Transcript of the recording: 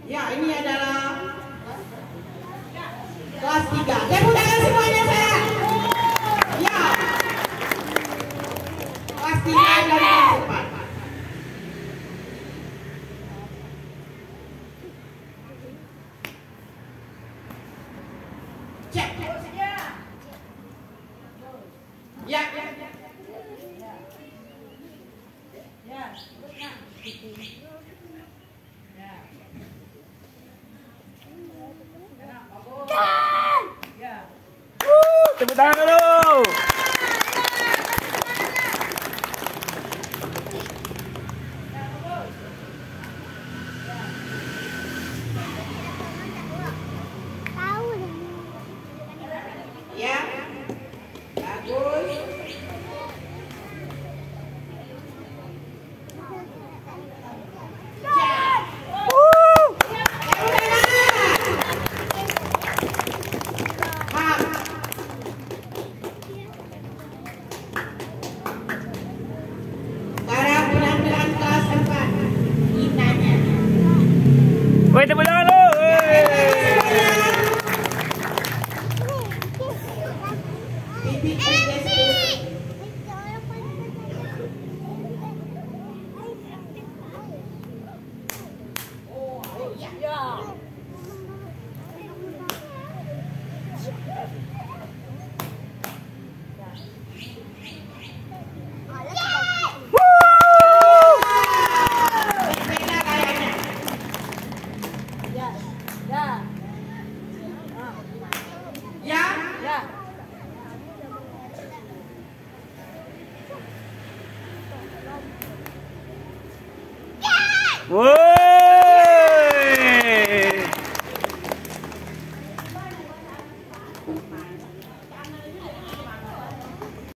Ya, ini adalah kelas 3. Tepuk tangan semuanya saya. Ya. Kelas 3 dan kelas 4. Cek. Ya. Tepuk tangan dulu. Ya. Bagus. Woi, tepuk tangan lu. Woi.